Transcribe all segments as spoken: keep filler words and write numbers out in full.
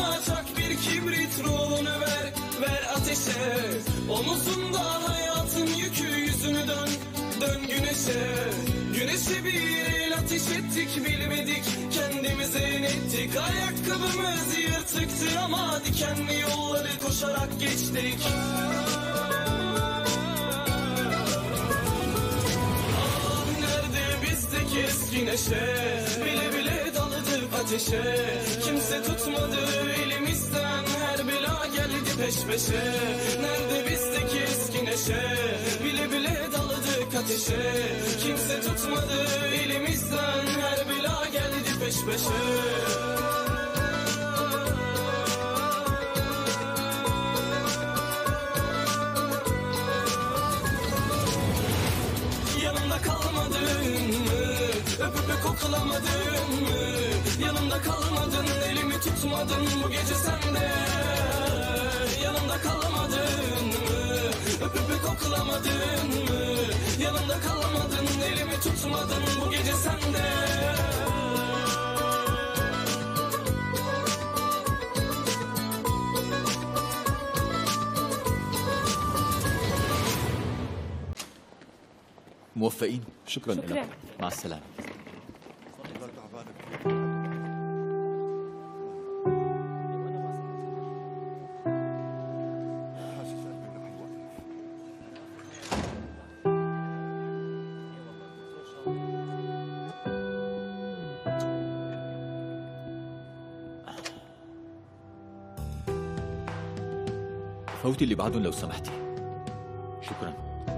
yanıma çak bir kibrit, ruhunu ver, ver ateşe. Omuzunda hayatın yükü, yüzünü dön, dön güneşe. Güneşe bir el ateş ettik, bilmedik kendimize inettik. Ayakkabımız yırtıktı ama dikenli yolları koşarak geçtik. Ah nerede bizdeki eski neşe, bile bile daladık ateşe. Kimse tutmadı elimizden, her bela geldi peş peşe. Nerede bizdeki eski neşe, bile bile daladık ateşe. Kimse tutmadı elimizden, her bela geldi peş peşe. Yanımda kalmadın mı? Öpüp öpüp koklamadın mı? Yanımda kalmadın, elimi tutmadın bu gece sende. Yanımda kalmadın mı? Öpüp öpüp koklamadın mı? Yanımda kalmadın, elimi tutmadın bu gece sende. موفقين. شكرا لك. مع السلامة. فوتي اللي بعدهم لو سمحتي. شكرا.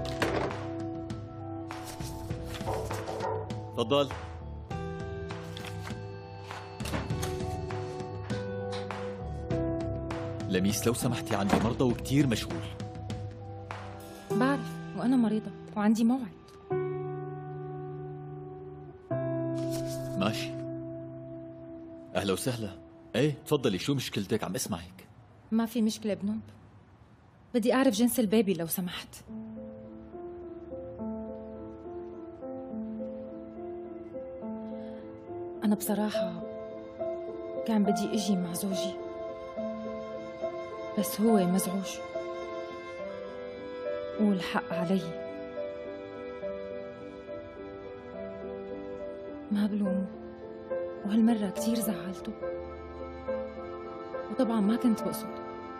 تفضل. لميس لو سمحتي عندي مرضى وكتير مشغول. بعرف، وأنا مريضة وعندي موعد. ماشي. أهلا وسهلا. ايه تفضلي، شو مشكلتك؟ عم اسمعك. ما في مشكلة بنوب، بدي أعرف جنس البيبي لو سمحت. أنا بصراحة كان بدي أجي مع زوجي، بس هو مزعوج والحق علي. ما بلومه، وهالمرة كتير زعلته، وطبعا ما كنت بقصد،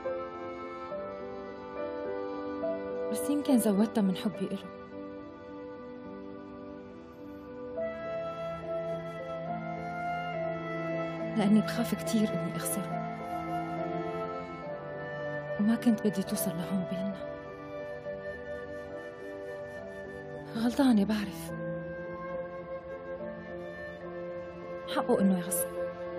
بس يمكن زودتها من حبي إله. لأني بخاف كتير إني أخسره، وما كنت بدي توصل لهون بيننا. غلطانة بعرف، حقه إنه يعصب.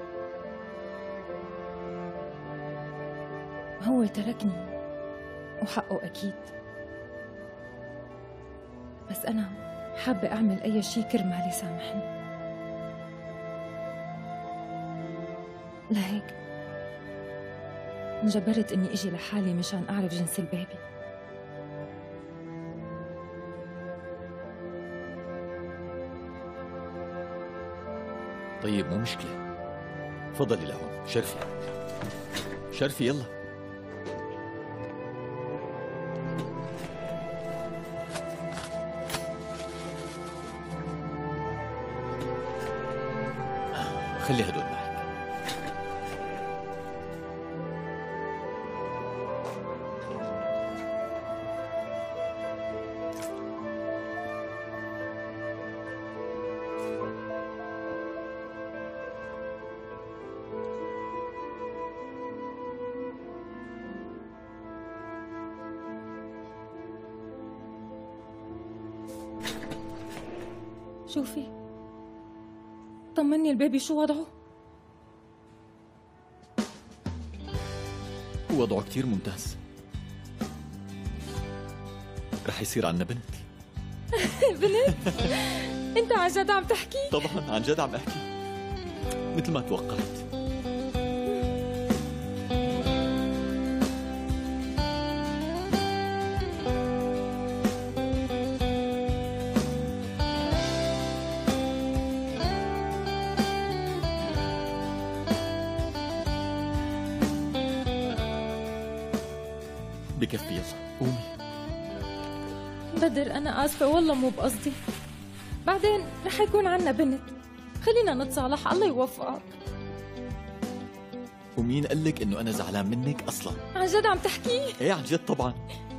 هو تركني وحقه أكيد، بس أنا حابة أعمل أي شي كرمال يسامحني. لهيك انجبرت إني أجي لحالي مشان أعرف جنس البيبي. طيب مو مشكلة، تفضلي لهون. شرفي شرفي يلا. خلي هدول معك. شوفي، طمني البيبي شو وضعه؟ وضعه كتير ممتاز، رح يصير عنا بنت. بنت؟ انت عن جد عم تحكي؟ طبعا عن جد عم احكي، مثل ما توقعت. بكفي يلا قومي. بدر أنا آسفة والله مو بقصدي، بعدين رح يكون عنا بنت، خلينا نتصالح الله يوفقك. ومين قال لك إنه أنا زعلان منك أصلاً؟ عن جد عم تحكي؟ إيه عن جد طبعاً.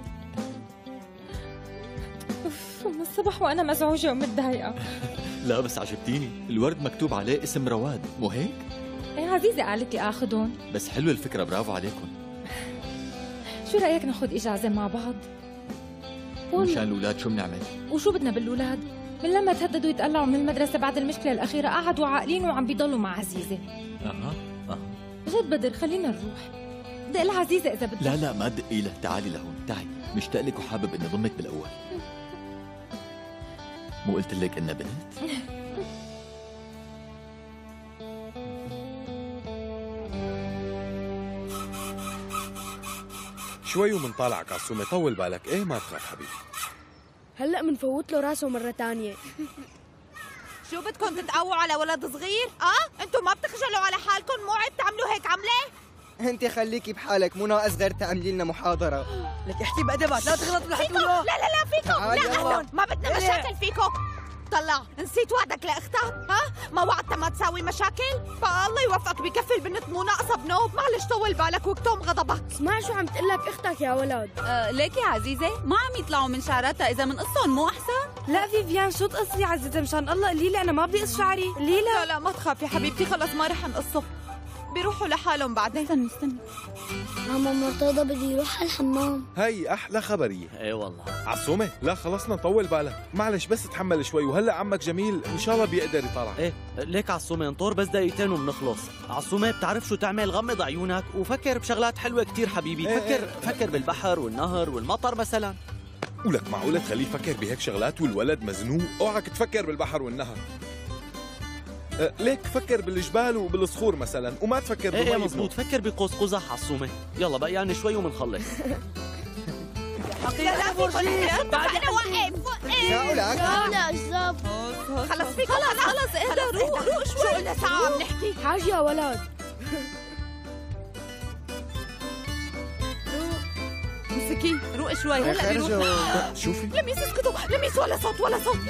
أوف من الصبح وأنا مزعوجة ومتضايقة. لا بس عجبتيني، الورد مكتوب عليه اسم رواد، مو هيك؟ إيه عزيزة قالت لي آخذهم. بس حلوة الفكرة، برافو عليكم. شو رأيك ناخذ إجازة مع بعض؟ مشان الأولاد شو بنعمل؟ وشو بدنا بالأولاد؟ من لما تهددوا يتقلعوا من المدرسة بعد المشكلة الأخيرة قعدوا عاقلين وعم بيضلوا مع عزيزة. أها أها جد بدر خلينا نروح. دق لها عزيزة إذا بدك. لا لا ما تدقي له، تعالي لهون، تعي، مشتاق لك وحابب إني ضمك بالأول. مو قلت لك إنها بنت؟ شوي ومنطالعك عالصومة، طول بالك. ايه ما تخاف حبيبي. هلا منفوت له راسه مرة تانية. شو بدكم تتقووا على ولد صغير؟ اه؟ انتم ما بتخجلوا على حالكم؟ مو عيب تعملوا هيك عملة؟ انت خليكي بحالك، مو ناقص غير تعملي لنا محاضرة. لك احكي بأدبك لا تغلط باللي حتقوله. لا لا لا فيكم، تعال لا يلا. أهلون. ما بدنا مشاكل فيكم. طلع نسيت وعدك لاختها، ها؟ ما وعدتها ما تساوي مشاكل؟ فالله يوفقك، بكفي البنت مو ناقصه بنوب، معلش طول بالك واكتم غضبك. اسمع شو عم تقلك اختك يا ولد. آه ليك يا عزيزة ما عم يطلعوا من شعراتها، إذا من قصهم مو أحسن؟ لا فيفيان شو تقصي عزيزة مشان الله، قولي لي انا ما بدي اقص شعري، قولي لا لا ما تخافي حبيبتي، خلص ما رح نقصه، بيروحوا لحالهم بعدين. استني استني ماما مرتضى بده يروح على الحمام. هي احلى خبريه. ايه والله. عالصومة لا خلصنا، طول بالك، معلش بس تحمل شوي، وهلا عمك جميل ان شاء الله بيقدر يطلع. ايه ليك عالصومة انطر بس دقيقتين وبنخلص. عالصومة بتعرف شو تعمل؟ غمض عيونك وفكر بشغلات حلوة كتير حبيبي. إيه فكر إيه. فكر بالبحر والنهر والمطر مثلا. ولك معقولة تخليه يفكر بهيك شغلات والولد مزنوق؟ اوعك تفكر بالبحر والنهر. أه ليك فكر بالجبال وبالصخور مثلا، وما تفكر ايه بالمي. ايه مزبوط، فكر بقوس قزح عالصومة. يلا بقى يعني شوي ومنخلص. لا لا فيكم انا واقف. يا ولك لا جزاب. خلص فيكم، خلص خلص اهدى، روق روق شوي. شو قلنا ساعة عم نحكي؟ حاجة يا ولد. مسكي روق شوي، هلا بيروح. شوفي لميس اسكتوا، لميس ولا صوت ولا صوت.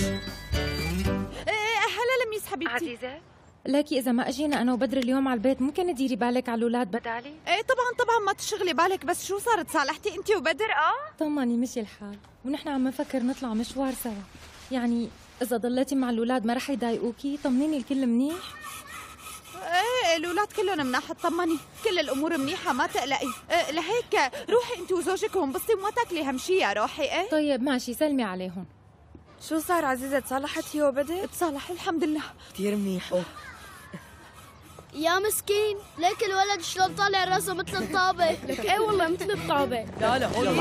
ايه هلا لميس حبيبتي. عزيزة لكي إذا ما أجينا أنا وبدر اليوم على البيت ممكن تديري بالك على الأولاد بدالي؟ ايه طبعا طبعا ما تشغلي بالك، بس شو صارت صالحتي انت وبدر؟ اه طمني مشي الحال، ونحن عم نفكر نطلع مشوار سوا، يعني إذا ضليتي مع الأولاد ما رح يضايقوكي؟ طمنيني الكل منيح؟ ايه الاولاد كلهم مناح، اطمني كل الامور منيحه ما تقلقي. إيه لهيك روحي انت وزوجك وانبسطي وما تاكلي هم شي يا روحي. ايه طيب ماشي سلمي عليهم. شو صار عزيزة، تصالحت هي وبدر؟ تصالح الحمد لله كثير منيح. يا مسكين ليك الولد شلون طالع راسه مثل الطابة. لك ايه والله مثل الطابة. لا لا هول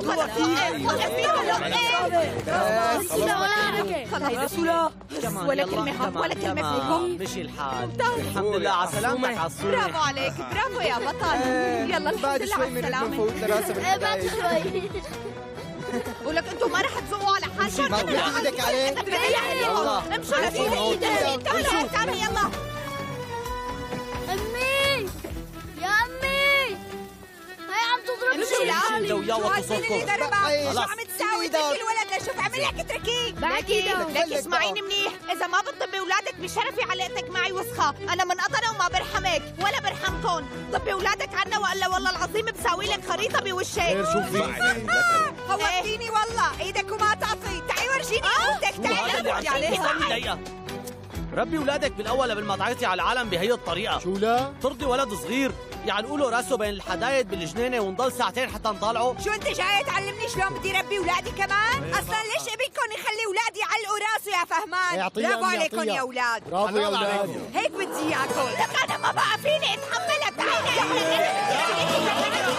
خلص ولا كلمه ولا كلمه فيكم. مشي الحال. الحمد لله على سلامتك عالصومة. برافو عليك، برافو يا بطل. يلا الحمد بعد لله شوي على من السلامه. نفوت لراسه. ايه بعد شوي. ولك انتم ما رح تزقوا على حالكم. ما بدي ايدك عليه. يلا امشوا لفوق ايدك. تعالوا تعالوا يلا. امي يا امي هاي عم تضرب امشوا لعالي. لو يا وطوا صوتكم. شو عم تساوي؟ تركي الولد لشوف عمل لك اتركيه. لكي لكي اسمعيني منيح، اذا ما بتطبي اولادك بشرفي علاقتك معي وسخه، انا من قطنه وما برحمك ولا برحمكم. طبي اولادك عنا والا والله العظيم بساوي لك خريطه بوشك. شوفي خوفتيني والله، ايدك وما تعطي. تعي ورجيني اختك. هذا اللي عم تعي تستني دقيقة. ربي ولادك بالاول قبل ما تعيطي على العالم بهي الطريقه. شو لا؟ ترضي ولد صغير يعلقوا له راسه بين الحدايد بالجنينه ونضل ساعتين حتى نطالعه؟ شو انت جاي تعلمني شلون بدي ربي اولادي كمان؟ اصلا ليش ابيكم يخلي اولادي يعلقوا راسه يا فهمان؟ يعطيها برافو أمي، عليكم يعطيها. يا اولاد. برافو يا اولاد. هيك بدي اياكم. لك انا ما بقى فيني اتحملها. تعالي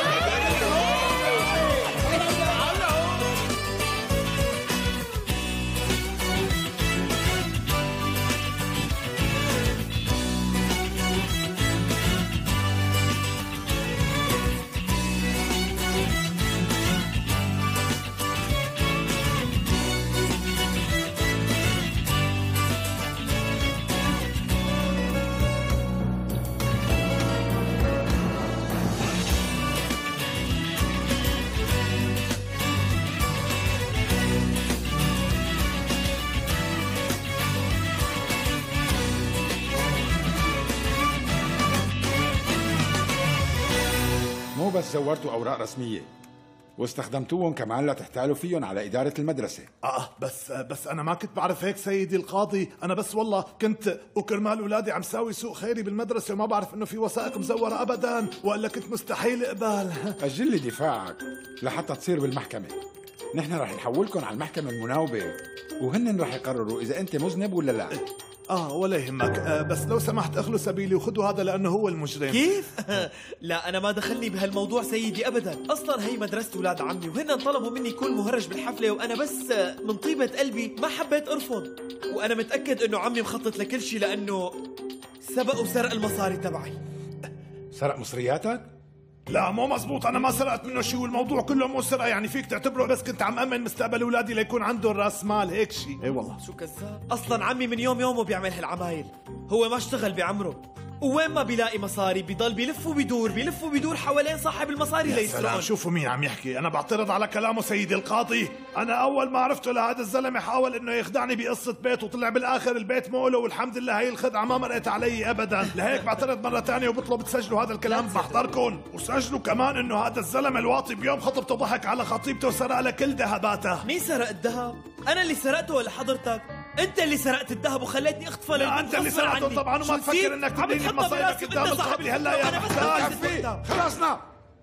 بس زورتوا أوراق رسمية واستخدمتوهم كمان لتحتالوا فيهم على إدارة المدرسة. آه بس بس أنا ما كنت بعرف هيك سيدي القاضي، أنا بس والله كنت وكرمال أولادي عم ساوي سوق خيري بالمدرسة وما بعرف إنه في وثائق مزورة أبدا، وإلا كنت مستحيل أقبل. أجل لي دفاعك لحتى تصير بالمحكمة. نحن رح نحولكم على المحكمة المناوبة وهن رح يقرروا إذا أنت مذنب ولا لا. آه ولا يهمك، آه بس لو سمحت اخلوا سبيلي وخذوا هذا لأنه هو المجرم. كيف؟ لا أنا ما دخلني بهالموضوع سيدي أبدا، أصلا هي مدرسة أولاد عمي وهن طلبوا مني يكون مهرج بالحفلة، وأنا بس من طيبة قلبي ما حبيت أرفض، وأنا متأكد إنه عمي مخطط لكل شيء لأنه سبق وسرق المصاري تبعي. سرق مصرياتك؟ لا مو مزبوط، أنا ما سرقت منه شيء والموضوع كله مو سرقة، يعني فيك تعتبره بس كنت عم أمن مستقبل أولادي ليكون عندهم راس مال هيك شيء. اي والله. شو كذاب؟ أصلا عمي من يوم يومه بيعمل هالعمايل، هو ما اشتغل بعمره، ووين ما بيلاقي مصاري بيضل بيلف وبيدور بيلف وبيدور حوالين صاحب المصاري ليسرقهم. شوفوا مين عم يحكي، أنا بعترض على كلامه سيدي القاضي. أنا أول ما عرفته لهذا الزلمة حاول إنه يخدعني بقصة بيت وطلع بالآخر البيت مو له، والحمد لله هي الخدعة ما مرقت علي أبدا، لهيك بعترض مرة ثانية وبطلب تسجلوا هذا الكلام بمحضركم، وسجلوا كمان إنه هذا الزلمة الواطي بيوم خطبته ضحك على خطيبته وسرق لها كل ذهباتها. مين سرق الذهب؟ أنا اللي سرقته ولا حضرتك؟ انت اللي سرقت الذهب وخليتني اختفى للبنت. انت اللي سرقته طبعا، وما تفكر انك تديني المصايب قدام القاضي هلا يا محتاج. خلصنا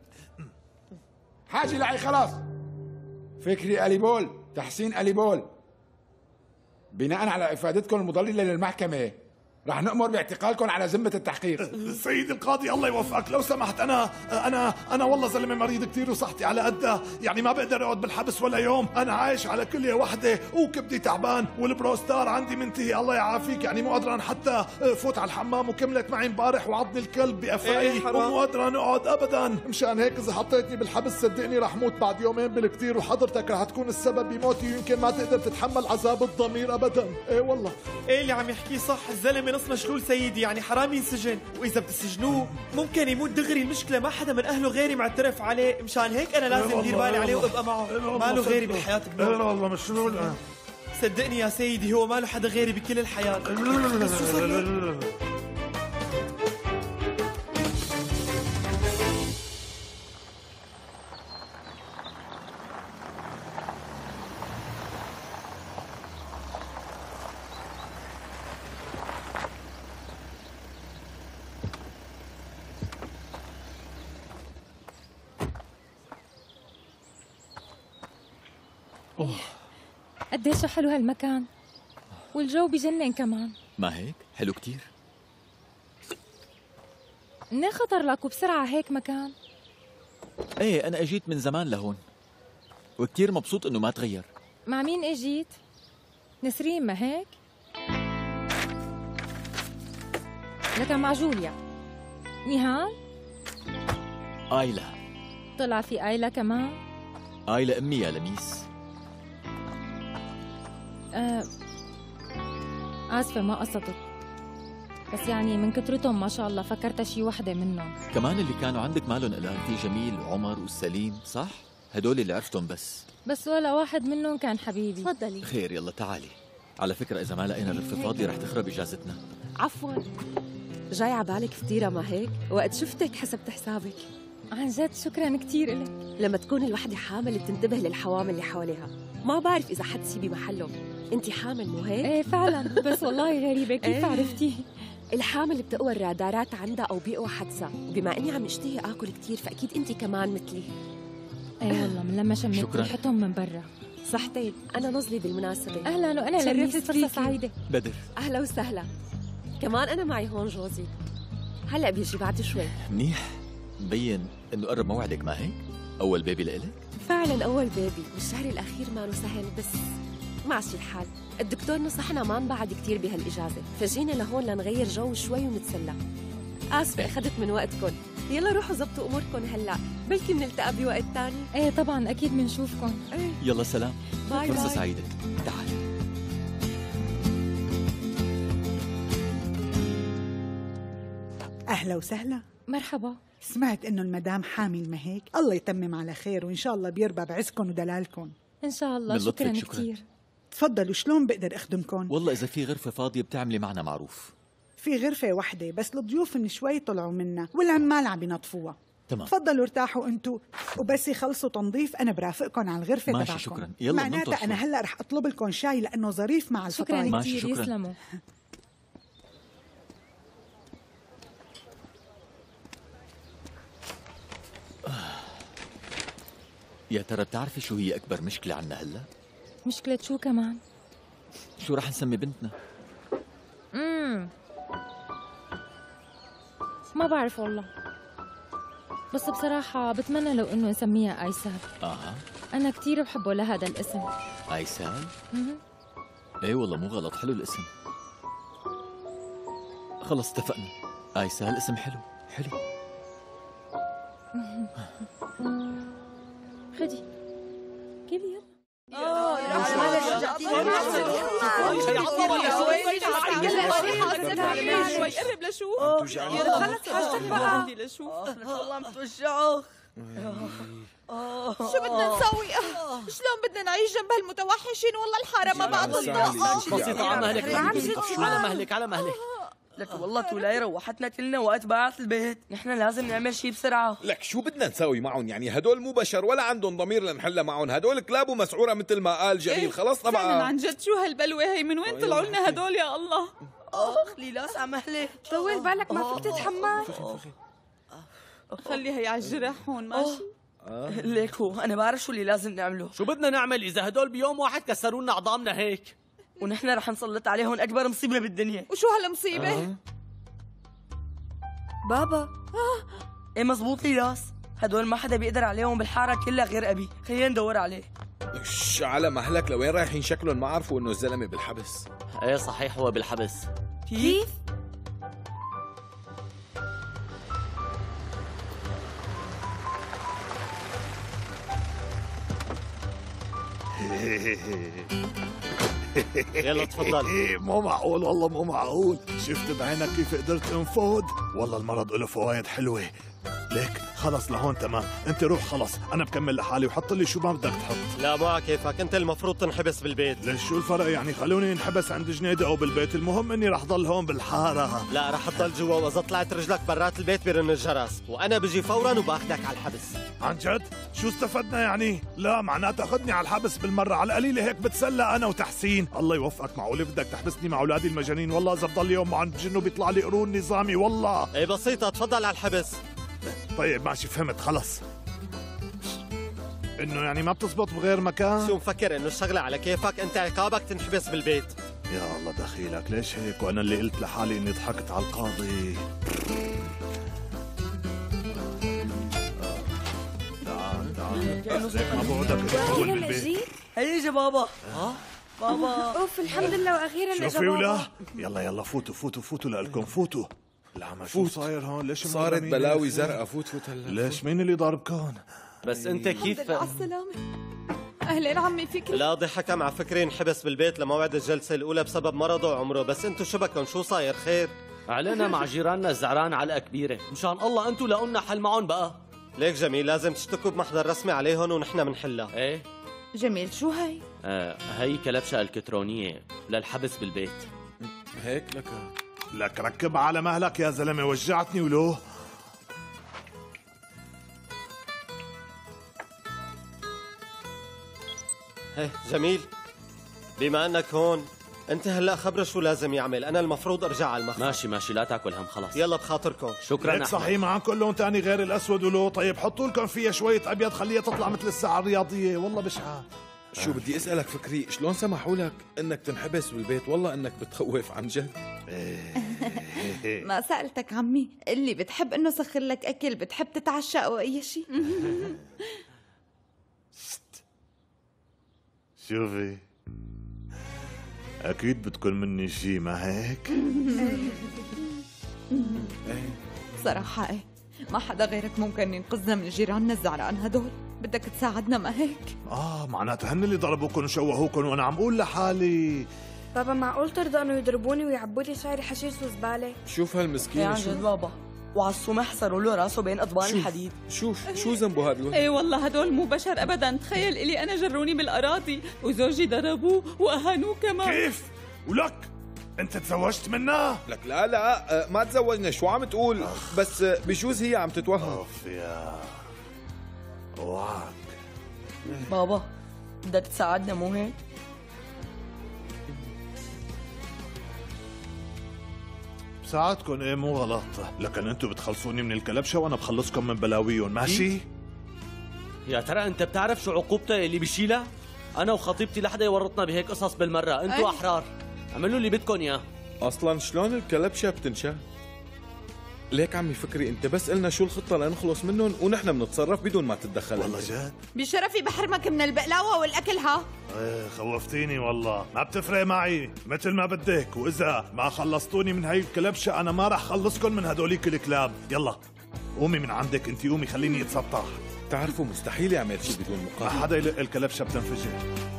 حاجي لعي خلاص. فكري أليبول، تحسين أليبول، بناء على افادتكم المضلله للمحكمه رح نأمر باعتقالكم على ذمة التحقيق. سيد القاضي الله يوفقك، لو سمحت أنا أنا أنا والله زلمة مريض كتير وصحتي على قدها، يعني ما بقدر أقعد بالحبس ولا يوم، أنا عايش على كلية وحدة وكبدي تعبان والبروستار عندي منتهي الله يعافيك، يعني مو قادران حتى فوت على الحمام، وكملت معي امبارح وعضني الكلب بقفاي ومو قادران أقعد أبدا، مشان هيك إذا حطيتني بالحبس صدقني رح موت بعد يومين بالكتير، وحضرتك رح تكون السبب بموتي ويمكن ما تقدر تتحمل عذاب الضمير أبدا. إيه والله إيه اللي عم يحكيه صح، الزلمة نص مشلول سيدي، يعني حرام ينسجن، وإذا بتسجنوه ممكن يموت دغري، المشكلة ما حدا من أهله غيري معترف عليه، مشان هيك أنا لازم دير بالي عليه وأبقى معه، ما له غيري بالحياة بنور. إيه والله مشلول. صدقني يا سيدي هو ما له حدا غيري بكل الحياة. بس شو صار؟ أوه. قديش حلو هالمكان والجو بجنن كمان. ما هيك؟ حلو كتير. منين خطر لك وبسرعة هيك مكان؟ ايه أنا أجيت من زمان لهون وكتير مبسوط إنه ما تغير. مع مين أجيت؟ نسرين ما هيك؟ لكن مع جوليا. نهال؟ آيلا. طلع في آيلا كمان؟ آيلا أمي يا لميس. آه آسفة ما قصدت، بس يعني من كترتهم ما شاء الله فكرت شي وحدة منهم. كمان اللي كانوا عندك مالن إلا في جميل وعمر والسليم صح؟ هدول اللي عرفتهم بس بس ولا واحد منهم كان حبيبي. تفضلي. خير يلا تعالي. على فكرة إذا ما لقينا غرفة فاضية رح تخرب إجازتنا. عفوا جاي عبالك فطيرة ما هيك؟ وقت شفتك حسبت حسابك. عن جد شكرا كتير إلك. لما تكون الوحدة حامل بتنتبه للحوامل اللي حواليها، ما بعرف إذا حد سي بمحله. أنت حامل مو هيك؟ إيه فعلا، بس والله غريبة كيف إيه؟ عرفتي؟ الحامل بتقوى الرادارات عندها أو بيقوى حدسها، وبما إني عم اشتهي آكل كتير فأكيد أنت كمان مثلي. إيه والله من لما شميت ريحتهم من برا. صحتين، أنا نظلي بالمناسبة. أهلا وأنا لميس، فرصة سعيدة. بدر. أهلا وسهلا. كمان أنا معي هون جوزي. هلا بيجي بعد شوي. منيح، مبين إنه قرب موعدك ما هيك؟ أول بيبي لإلك؟ فعلا أول بيبي، والشهر الأخير ما له سهل، بس ماشي الحال. الدكتور نصحنا ما نبعد كتير بهالإجازة، فجينا لهون لنغير جو شوي ونتسلى. آسفة أخذت من وقتكم، يلا روحوا زبطوا أموركم هلا، بلكي بنلتقى بوقت تاني. إيه طبعا أكيد بنشوفكم. إيه. يلا سلام. باي فرصة باي. سعيدة. تعالي. أهلا وسهلا. مرحبا. سمعت إنه المدام حامل ما هيك؟ الله يتمم على خير وإن شاء الله بيربى بعزكم ودلالكم. إن شاء الله. شكرا, شكرا كتير. تفضلوا، شلون بقدر أخدمكم؟ والله إذا في غرفة فاضية بتعملي معنا معروف. في غرفة وحدة بس الضيوف من شوي طلعوا منها والعمال عم ينظفوها. تمام. تفضلوا ارتاحوا انتوا، وبس يخلصوا تنظيف انا برافقكم على الغرفه تبعكم. ماشي شكرا. يلا معناتها انا هلا رح اطلب لكم شاي لانه ظريف مع الفطاير. شكرا كثير، يسلموا. يا ترى بتعرفي شو هي اكبر مشكله عنا هلا؟ مشكله شو كمان؟ شو رح نسمي بنتنا؟ امم ما بعرف والله، بس بصراحة بتمنى لو إنه أسميها آيسال. آه أنا كتير بحبه لهذا الاسم. آيسال؟ مه. إيه والله مو غلط، حلو الاسم. خلص اتفقنا، آيسال اسم حلو حلو. خدي كلي يلا. اوه لا شوي قرب لشوف. يلا خلص حاجتك بقى. بدي لشوف. والله عم توجعه. شو بدنا نسوي؟ شلون بدنا نعيش جنب هالمتوحشين؟ والله الحارة ما بقى تطاق. بسيطة على مهلك على مهلك على مهلك. لك والله تولاي روحتنا كلنا وقت بعت البيت، نحن لازم نعمل شيء بسرعة. لك شو بدنا نسوي معهم؟ يعني هدول مو بشر ولا عندهم ضمير لنحلها معهم، هدول كلاب ومسعورة مثل ما قال جميل. إيه؟ خلص طبعا. فعلا عن جد شو هالبلوة هي؟ من وين طلعوا لنا هدول يا الله؟ اخ ليلاس على مهلك. طول بالك ما فيك تتحمل. خلي هي على الجرح هون ماشي. ليك هو انا بعرف شو اللي لازم نعمله. شو بدنا نعمل اذا هدول بيوم واحد كسروا لنا عظامنا هيك؟ ونحن رح نسلط عليهم اكبر مصيبة بالدنيا. وشو هالمصيبة؟ أه. بابا آه. ايه مزبوط ليلاس، هدول ما حدا بيقدر عليهم بالحارة كلها غير ابي، خلينا ندور عليه. شو على مهلك؟ لوين رايحين؟ شكلهم ما عرفوا انه الزلمة بالحبس. ايه صحيح هو بالحبس. كيف؟ يلا تفضل. مو معقول والله مو معقول. شفت بعينك كيف قدرت انفوت؟ والله المرض له فوائد حلوة. ليك خلص لهون تمام، انت روح خلص، انا بكمل لحالي وحط لي شو ما بدك تحط. لا مو على كيفك، انت المفروض تنحبس بالبيت. ليش شو الفرق يعني؟ خلوني انحبس عند جنيدة او بالبيت، المهم اني رح ضل هون بالحارة. لا رح تضل جوا، واذا طلعت رجلك برات البيت بيرن الجرس، وانا بجي فورا وباخذك على الحبس. عن جد؟ شو استفدنا يعني؟ لا معناتها خدني على الحبس بالمرة، على القليلة هيك بتسلى انا وتحسين. الله يوفقك، معقول بدك تحبسني مع اولادي المجانين؟ والله اذا بضل يوم معهم بجنوا بيطلع لي قرون نظامي والله. ايه بسيطة، تفضل على الحبس. طيب ماشي فهمت خلص. انه يعني ما بتزبط بغير مكان؟ شو مفكر انه الشغلة على كيفك؟ انت عقابك تنحبس بالبيت. يا الله دخيلك، ليش هيك وانا اللي قلت لحالي اني ضحكت على القاضي؟ تعال تعال ليك ما بقعدك تدخل بالبيت. هي اجا بابا. ها؟ بابا اوف الحمد لله واخيرا اجا بابا. شوفي ولا يلا يلا فوتوا فوتوا فوتوا لكم فوتوا. العمى شو صاير هون؟ ليش صارت بلاوي زرقاء؟ فوت فوت هلا. ليش مين اللي ضاربكم؟ بس انت كيف؟ الحمد لله على السلامة. اهلين عمي فكري. القاضي حكم على فكري انحبس بالبيت لموعد الجلسة الأولى بسبب مرضه وعمره، بس انتو شو بكم؟ شو صاير خير؟ علينا مع جيراننا الزعران علقة كبيرة، مشان الله انتو لاقوا لنا حل معهم بقى. ليك جميل لازم تشتكوا بمحضر رسمي عليهم ونحن بنحلها. ايه جميل شو هي؟ آه هي كلبشة الكترونية للحبس بالبيت. هيك لك لك ركب على مهلك يا زلمة، وجعتني ولو. هيه جميل، بما انك هون انت هلا خبره شو لازم يعمل، انا المفروض ارجع على المخزن. ماشي ماشي لا تاكل هم خلص. يلا بخاطركم. شكرا. ليك صحيح معكم كلهم تاني غير الاسود ولو. طيب حطوا لكم فيها شوية ابيض خليها تطلع مثل الساعة الرياضية، والله بشعة. شو بدي اسألك فكري، شلون سمحوا لك انك تنحبس بالبيت؟ والله انك بتخوف عن جد. ما سألتك عمي، اللي بتحب انه سخر لك اكل، بتحب تتعشى او اي شيء؟ شوفي اكيد بتكون مني شي ما هيك؟ بصراحة ايه، ما حدا غيرك ممكن ينقذنا من جيراننا الزعران هدول، بدك تساعدنا ما هيك؟ اه معناتها هن اللي ضربوكم وشوهوكم وانا عم اقول لحالي. بابا معقول ترضى انه يضربوني ويعبوا لي شعري حشيش وزبالة؟ شوف هالمسكين. عن جد بابا، وعالصوم حصروا له راسه بين اطبان الحديد. شوف شو ذنبه هذا الولد؟ ايه والله هدول مو بشر ابدا، تخيل الي انا جروني بالاراضي وزوجي ضربوه واهانوه كمان. كيف؟ ولك انت تزوجت منها؟ لك لا لا ما تزوجنا، شو عم تقول؟ بس بجوز هي عم تتوهم. اوف يا اوعك. بابا بدك تساعدنا مو هيك؟ بساعدكم ايه مو غلط، لكن انتم بتخلصوني من الكلبشه وانا بخلصكم من بلاويهم، ماشي؟ يا ترى انت بتعرف شو عقوبتها اللي بشيلها؟ انا وخطيبتي لحدا يورطنا بهيك قصص بالمره، انتوا احرار اعملوا اللي بدكم اياه. اصلا شلون الكلبشه بتنشا؟ ليك عمي فكري انت بس قلنا شو الخطه لنخلص منهم ونحن بنتصرف بدون ما تتدخل. والله جد؟ بشرفي بحرمك من البقلاوه والاكل ها. ايه خوفتيني والله، ما بتفرق معي مثل ما بدك، واذا ما خلصتوني من هاي الكلبشه انا ما رح خلصكم من هدوليك الكلاب. يلا قومي من عندك انت، قومي خليني اتسطح. تعرفوا مستحيل يعمل شيء بدون مقابل. ما حدا يلق الكلبشه بتنفجر.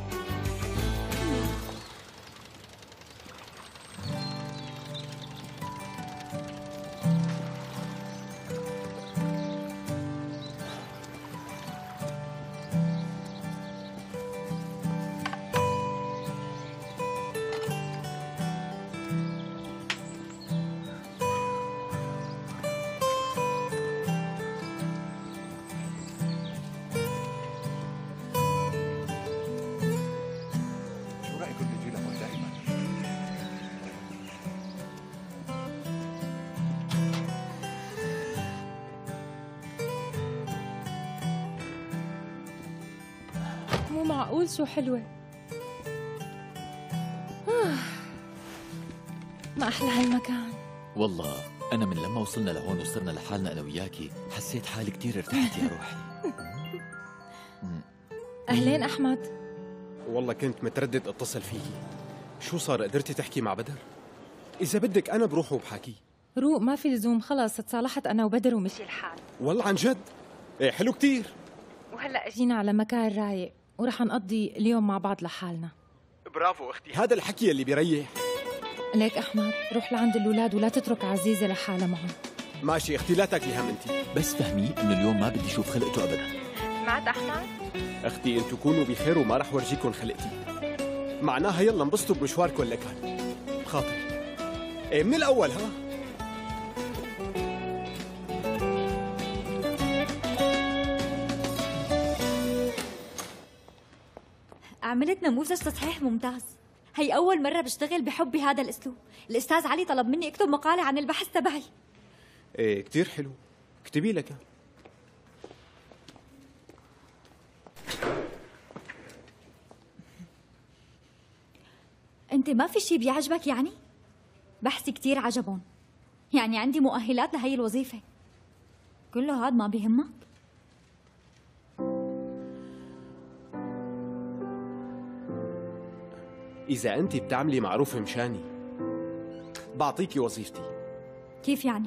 مو معقول شو حلوة. آه. ما أحلى هالمكان. والله أنا من لما وصلنا لهون وصرنا لحالنا أنا وياكي حسيت حالي كتير ارتحت يا روحي. أهلين أحمد. والله كنت متردد اتصل فيكي. شو صار، قدرتي تحكي مع بدر؟ إذا بدك أنا بروح وبحاكي. روق ما في لزوم، خلاص تصالحت أنا وبدر ومشي الحال. والله عن جد؟ إيه حلو كتير. وهلأ أجينا على مكان رايق ورح نقضي اليوم مع بعض لحالنا. برافو أختي، هذا الحكي اللي بيريح. ليك أحمد روح لعند الأولاد ولا تترك عزيزة لحالها معهم. ماشي أختي، لا تاكلي هم أنت. بس فهمي إنه اليوم ما بدي أشوف خلقته أبدا. سمعت أحمد؟ أختي أنتوا كونوا بخير وما رح ورجيكم خلقتي. معناها يلا انبسطوا بمشواركم لكان. بخاطر. إيه من الأول ها؟ عملت نموذج تصحيح ممتاز. هي أول مرة بشتغل بحب بهذا الأسلوب. الأستاذ علي طلب مني أكتب مقالة عن البحث تبعي. إيه كتير حلو، اكتبي لك. أنت ما في شي بيعجبك يعني؟ بحثي كتير عجبهم، يعني عندي مؤهلات لهي الوظيفة. كله هاد ما بيهمك؟ إذا أنت بتعملي معروف مشاني بعطيكي وظيفتي. كيف يعني؟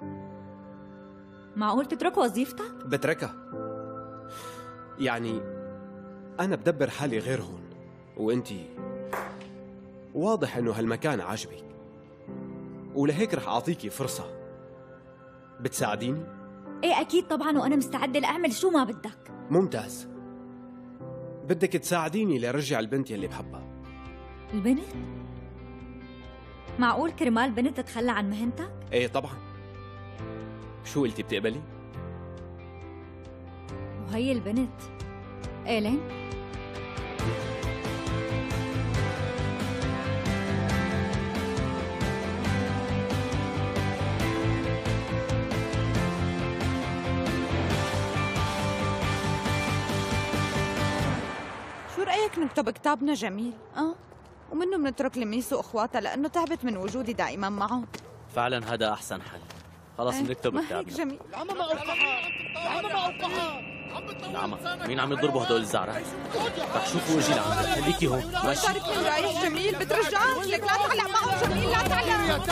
معقول تترك وظيفتك؟ بتركها. يعني أنا بدبر حالي غير هون، وأنت واضح إنه هالمكان عاجبك، ولهيك رح أعطيكي فرصة. بتساعديني؟ إيه أكيد طبعاً، وأنا مستعدة لأعمل شو ما بدك. ممتاز. بدك تساعديني لرجع البنت يلي بحبها. البنت؟ معقول كرمال بنت تتخلى عن مهنتك؟ ايه طبعا. شو قلتي، بتقبلي؟ وهي البنت إيلين؟ شو رأيك نكتب كتابنا جميل؟ اه ومنه بنترك لميس واخواتها لانه تعبت من وجودي دائما معهم. فعلا هذا احسن حل. خلاص بنكتب ما كتابنا. هيك جميل. العمى ما اوقعها، العمى ما اوقعها. العمى مين عم يضربوا هدول الزعران؟ رح شوفوا وجهي لعندك، خليكي هون ماشي. بتعرف وين رايح جميل؟ بترجعك لك لا تعلق معهم جميل، لا تعلق.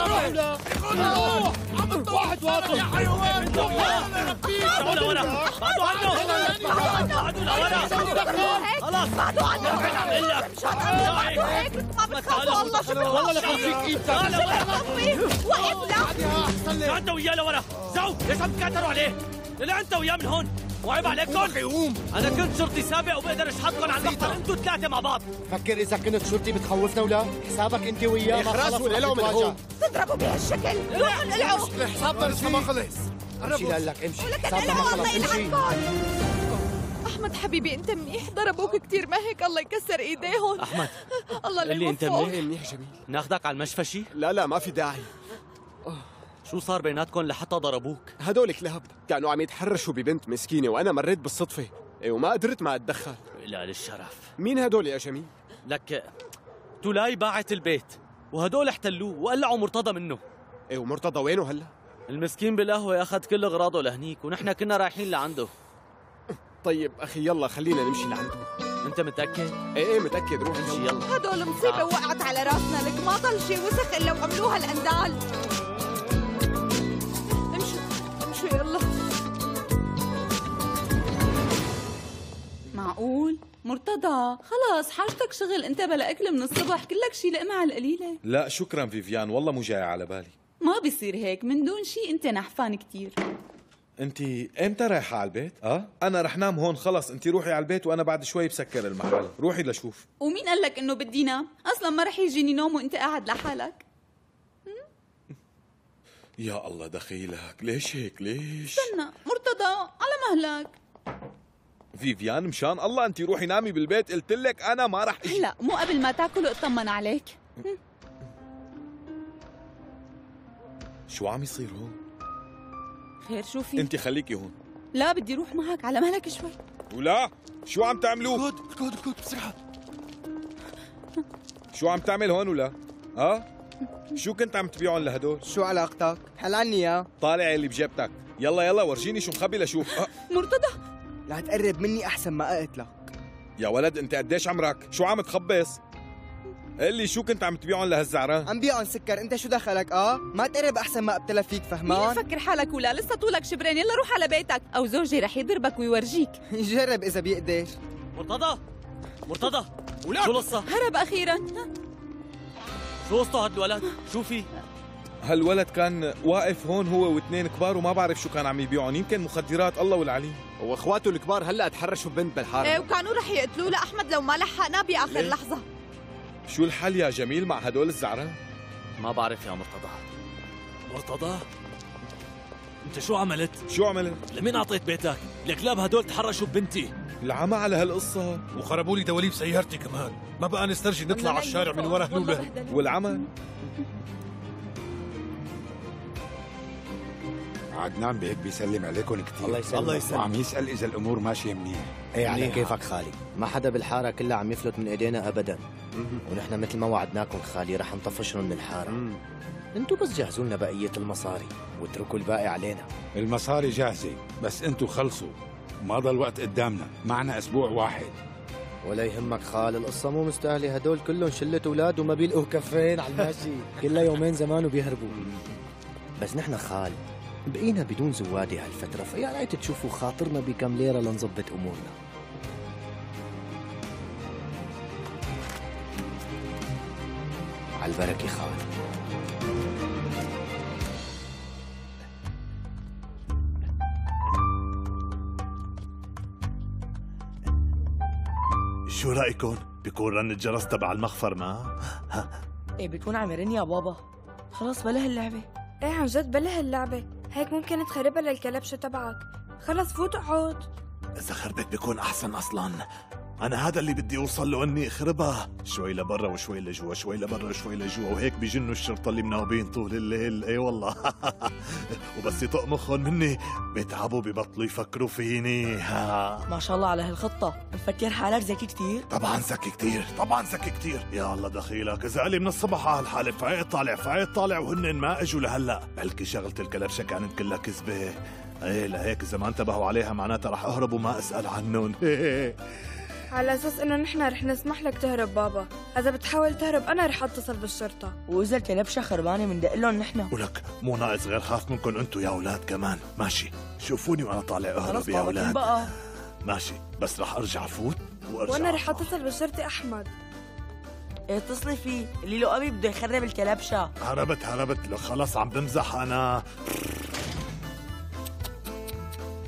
عم واحد واقف يا حيوان. تعالوا لورا، بعدوا عنه، بعدوا لورا. خلاص بعدوا عنه. بعدوا لك بعدوا هيك ما بتخافوا الله. شو والله لك فيك ايد. تعال وقف لا. شو انت وياه لورا؟ زعوا، ليش عم تكاتروا عليه؟ طلع انت وياه من هون. وعيب عليكم. قوم. انا كنت شرطي سابق وبقدر اشحطكم على المحضر انتوا ثلاثه مع بعض. فكر اذا كنت شرطي بتخوفنا ولا حسابك انت وياه ما خلص ولا لهم الهوم. تضربوا بهالشكل روحوا القلعوا. حسابنا لسه ما خلص. امشي لك امشي. ولك القلعوا الله يلعنكم. احمد حبيبي انت منيح، ضربوك كثير ما هيك الله يكسر ايديهم. احمد الله لا اللي انت يوفقك. منيح منيح جميل. ناخذك على المشفى شي؟ لا لا ما في داعي. شو صار بيناتكم لحتى ضربوك؟ هدول كلاب كانوا عم يتحرشوا ببنت مسكينه وانا مريت بالصدفه إيه وما قدرت ما اتدخل. لا للشرف. مين هدول يا جميل؟ لك تولاي باعت البيت وهدول احتلوه وقلعوا مرتضى منه. ايه ومرتضى وينه هلا؟ المسكين بالقهوه اخذ كل اغراضه لهنيك ونحن كنا رايحين لعنده. طيب اخي يلا خلينا نمشي لعنده. انت متاكد؟ ايه ايه متاكد روح امشي يلا. هدول مصيبه وقعت على راسنا، لك ما ضل شي وسخ الا وعملوها الاندال. امشوا امشوا يلا. معقول؟ مرتضى خلاص حاجتك شغل، انت بلا اكل من الصبح كلك شي لقمه على القليله. لا شكرا فيفيان، والله مو جاي على بالي. ما بيصير هيك من دون شي، انت نحفان كتير. انت امتى رايحه على البيت؟ اه انا رح نام هون خلص، انت روحي على البيت وانا بعد شوي بسكر المحل، روحي لشوف. ومين قال لك انه بدي نام؟ اصلا ما رح يجيني نوم وانت قاعد لحالك. يا الله دخيلك، ليش هيك ليش؟ استنى مرتضى على مهلك. فيفيان مشان الله انت روحي نامي بالبيت، قلت لك انا ما رح اجي. هلا مو قبل ما تاكل واطمن عليك. شو عم يصير هون؟ خير شو في؟ انت خليكي هون. لا بدي روح معك على مهلك شوي. ولا شو عم تعملوا؟ كود كود كود بسرعه. شو عم تعمل هون ولا؟ اه؟ شو كنت عم تبيعهم لهدول؟ شو علاقتك؟ حل عني يا طالع اللي بجيبتك، يلا يلا ورجيني شو مخبي لشوف. آه. مرتضى لا تقرب مني احسن ما اقتلك. يا ولد انت قديش عمرك؟ شو عم تخبص؟ قل لي شو كنت عم تبيعهم لهالزعران؟ عم بيعهم سكر، انت شو دخلك؟ اه ما تقرب احسن ما اقتلها فيك، فهمان؟ مين فكر حالك ولا لسه طولك شبرين، يلا روح على بيتك او زوجي رح يضربك ويورجيك. يجرب اذا بيقدر. مرتضى مرتضى ولاد شو القصة؟ هرب اخيرا. شو قصته هاد الولد؟ شو في؟ هالولد كان واقف هون هو واثنين كبار وما بعرف شو كان عم يبيعون، يمكن مخدرات الله والعليم. واخواته الكبار هلا تحرشوا ببنت بالحاره. ايه وكانوا رح يقتلوه لاحمد لو ما لحقنا باخر ليه؟ لحظه. شو الحل يا جميل مع هدول الزعران؟ ما بعرف يا مرتضى. مرتضى انت شو عملت؟ شو عملت؟ لمين اعطيت بيتك؟ الكلاب هدول تحرشوا ببنتي. العمى على هالقصة، وخربوا لي دواليب سيارتي كمان، ما بقى نسترجي نطلع على الشارع من ورا هلوله. والعمى عدنان بهيك بيسلم عليكم كثير. الله يسلمك. الله يسلمك. وعم يسأل إذا الأمور ماشية منيح. ايه على منيح. كيفك خالي، ما حدا بالحارة كلها عم يفلت من ايدينا ابدا، ونحن مثل ما وعدناكم خالي رح نطفشهم من الحارة. انتوا بس جهزوا لنا بقية المصاري واتركوا الباقي علينا. المصاري جاهزة، بس انتوا خلصوا، ما ضل وقت قدامنا، معنا أسبوع واحد. ولا يهمك خال، القصة مو مستاهلة، هدول كلهم شلة أولاد وما بيلقوا كفين على الماشي، كلها يومين زمان وبيهربوا. بس نحن خال بقينا بدون زوادي هالفترة، فيا ريت تشوفوا خاطرنا بكم ليرة لنظبط أمورنا. على البركة خال. شو رأيكم؟ بيكون رن الجرس تبع المخفر ما؟ ايه بيكون عم يرن يا بابا. خلص بلا هاللعبة. ايه عن جد بلا هاللعبة، هيك ممكن تخربها للكلبشة تبعك. خلص فوت اقعد. إذا خربت بيكون أحسن أصلاً. أنا هذا اللي بدي أوصل له، إني أخربها شوي لبرا وشوي لجوا، شوي لبرا وشوي لجوا، وهيك بيجنوا الشرطة اللي مناوبين طول الليل. إي والله. وبس يطق مخهم مني بيتعبوا ببطلوا يفكروا فيني. ها. ما شاء الله على هالخطة، مفكر حالك ذكي كتير. طبعا ذكي كتير، طبعا ذكي كتير. يا الله دخيلك، إذا قال لي من الصبح على هالحالة فايت طالع فايت طالع وهن ما إجوا لهلا، بلكي شغلة الكلبشة كانت كلها كذبة. ايه لهيك اذا ما انتبهوا عليها معناتها رح اهرب وما اسال عنهم. على اساس انه نحن رح نسمح لك تهرب بابا، اذا بتحاول تهرب انا رح اتصل بالشرطه. واذا الكلبشه خربانه بندق لهم نحن. ولك مو ناقص غير خاف منكم انتم يا اولاد كمان. ماشي شوفوني وانا طالع اهرب يا اولاد. بقى. ماشي بس رح ارجع فوت وارجع وانا رح اتصل بالشرطي احمد. اتصلي فيه اللي له ابي بده يخرب الكلبشه. هربت هربت لو خلص عم بمزح انا.